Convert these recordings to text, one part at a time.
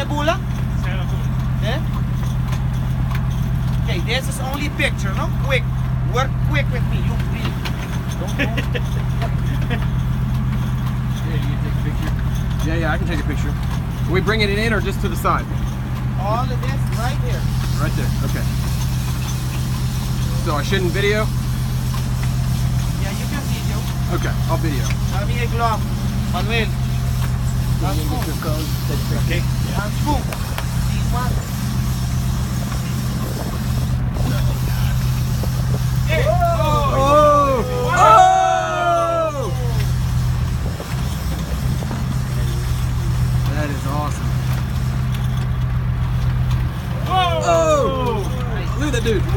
Cerebula? Yeah? Okay, this is only picture, no? Quick. Work quick with me. You really don't Yeah, you take a picture? Yeah, I can take a picture. Are we bringing it in or just to the side? all of this right here. Right there, okay. So I shouldn't video? Yeah, you can video. Okay, I'll video. Dami a glove. Manuel. Okay. Handschoen. These ones. Hey. That is awesome. Oh! Look at that dude.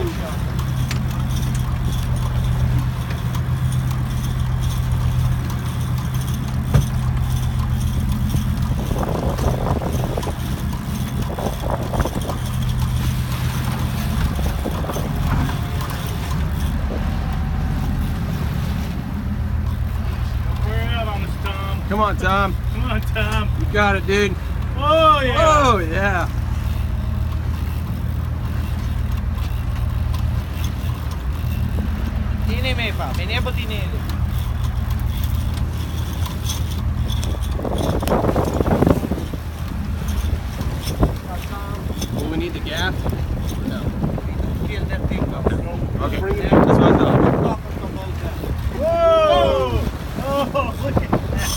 Come on, Tom. Come on, Tom. You got it, dude. Oh, yeah. Oh, yeah. Tine me pa. Mene po tine. Do we need the gaff? No. Feel that thing up. Okay. Bring it Yeah, that's what I thought. Top of the boat there. Whoa! Oh, look at that.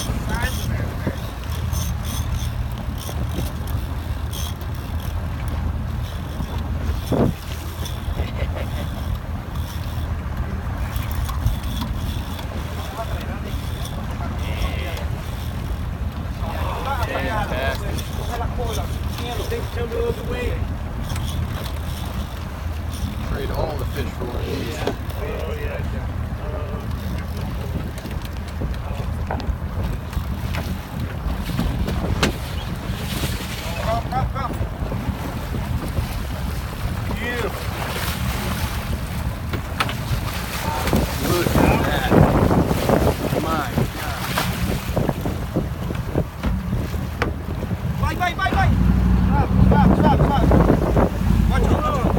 Trade all the fish for one of these. Oh, yeah. Come. Beautiful. Look at that. My God. Bye. Stop. Watch out.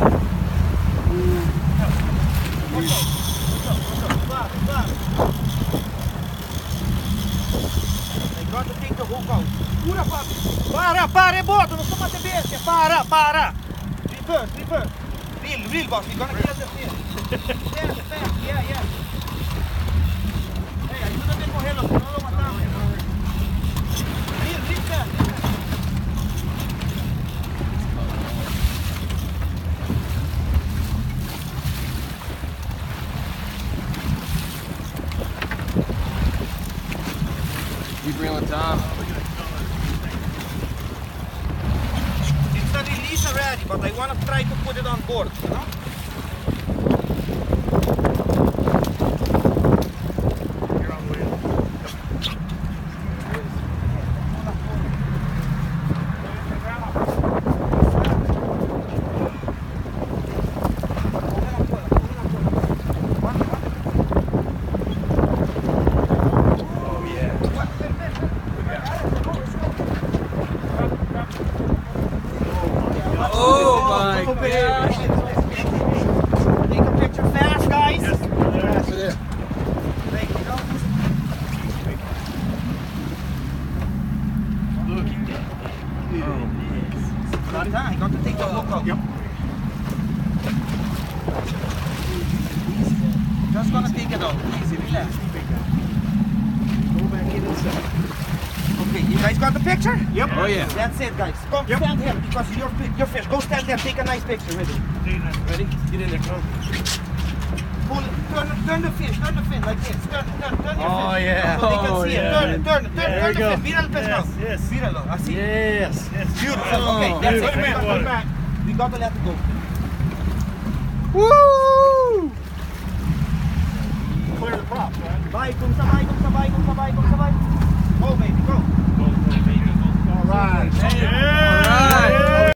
I got to take the hook out. Pura, papi. Para, boto. Non sto mate bestia. Para. Reverse. Real, boss. We're gonna kill the fish. Fast. Yeah. Hey, ayúdame a cogerlo, si no lo matamos. Real fast. Keep reeling, Tom. It's a release already, but I want to try to put it on board, you know? You're on the wheel. Oh my gosh. Take a picture fast, guys. Over there. There you go. Look at that. I got to take the hook out. Yep. Just gonna take it out. Easy, relax. Go back in inside. Okay, you guys got the picture? Yep. Oh yeah. That's it, guys. Come Yep. stand here because your fish. Go stand there. Take a nice picture with it. Ready? Get in there. Pull it. Turn the fish. Turn the fin like this. Turn your Oh, fish. yeah. So they can Oh, see yeah. it. Turn There you the go. fish. Mira el pez now. Yes. Míralo. Así. Yes. Beautiful. Okay, Oh, that's beautiful. it. Put him in water. We got to let it go. Woo!